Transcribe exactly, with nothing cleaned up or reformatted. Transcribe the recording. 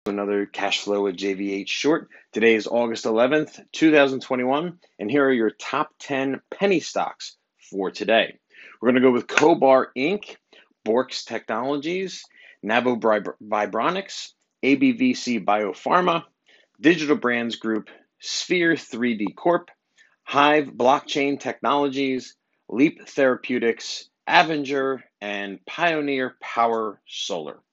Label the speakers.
Speaker 1: Another cash flow with J V H short. Today is August eleventh, two thousand twenty-one, and here are your top ten penny stocks for today. We're going to go with Cobar Incorporated, Borks Technologies, Navo Vibronics, A B V C Biopharma, Digital Brands Group, Sphere three D Corp, Hive Blockchain Technologies, Leap Therapeutics, A V G R, and Pioneer Power Solar.